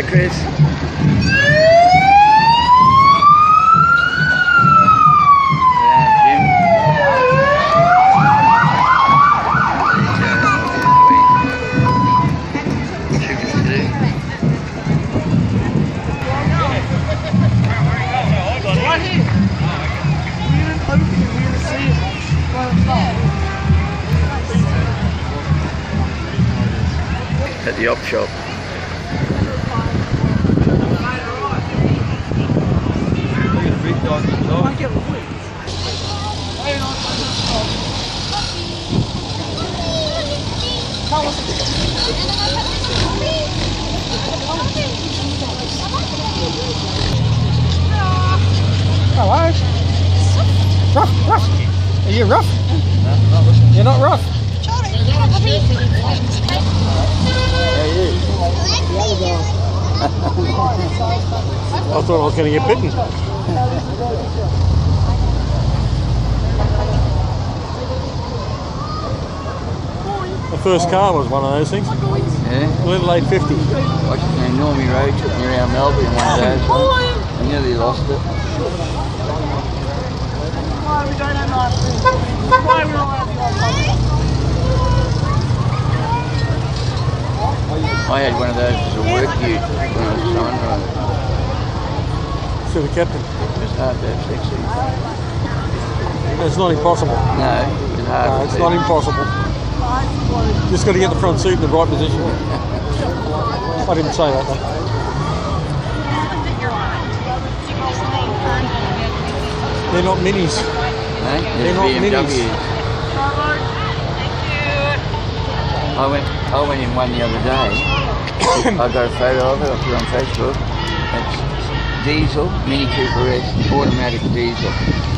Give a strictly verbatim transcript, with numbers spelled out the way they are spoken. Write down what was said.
G'day, Chris. At the op shop. Hello. Rough, rough. Are you rough? No, not looking. You're not rough. I thought I was going to get bitten. The first car was one of those things. Yeah. A little eight fifty. What's his name? Normie Road took me around Melbourne one of those. I nearly lost it. I had one of those as a work ute when I was Sunrise. Should have kept it. It was hard to have sex with. It's not impossible. No, it was hard No, to it's do. not impossible. Just got to get the front seat in the right position. I didn't say that though. They're not minis. No? They're not B M W. minis. I went, I went in one the other day. I got a photo of it, I put it on Facebook. It's diesel, Mini Cooper S, automatic diesel.